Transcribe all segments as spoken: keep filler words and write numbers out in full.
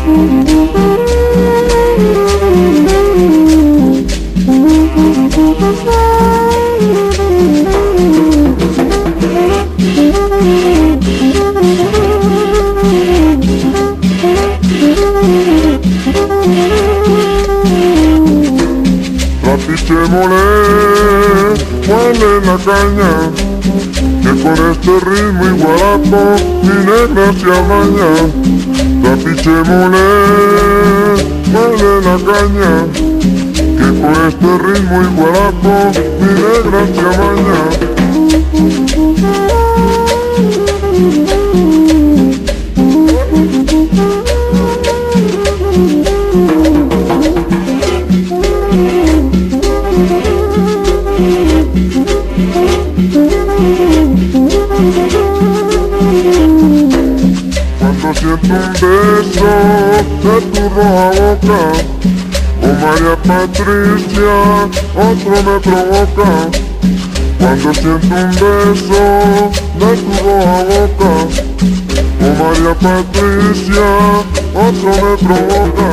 Rapichémosle, ¿cuál es la caña? Que con este ritmo y guarapo mi negra se amaña. Rapichémosle, ¿cuál es la caña? Que con este ritmo y guarapo mi negra se amaña. Cuando siento un beso de tu roja boca, oh María Patricia, otro me provoca. Cuando siento un beso de tu roja boca, oh María Patricia, otro me provoca.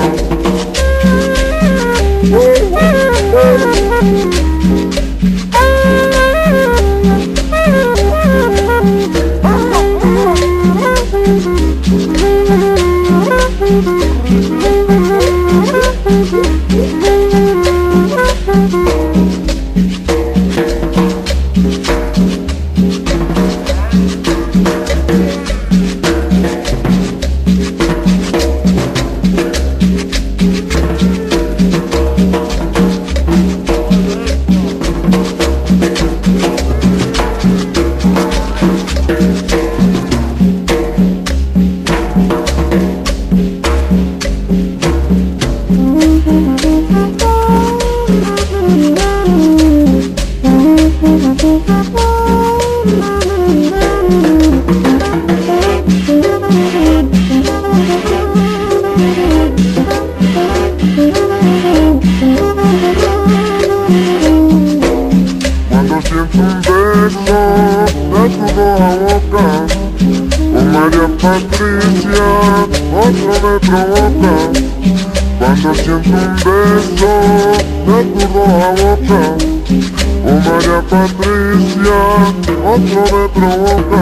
Cuando siento un beso de tu roja boca, oh María Patricia, otro me provoca. Cuando siento un beso de tu roja boca, oh María Patricia, otro me provoca.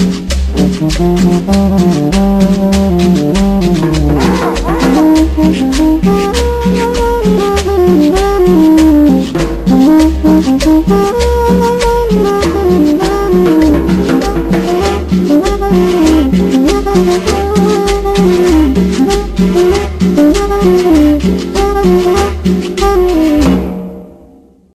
Thank you.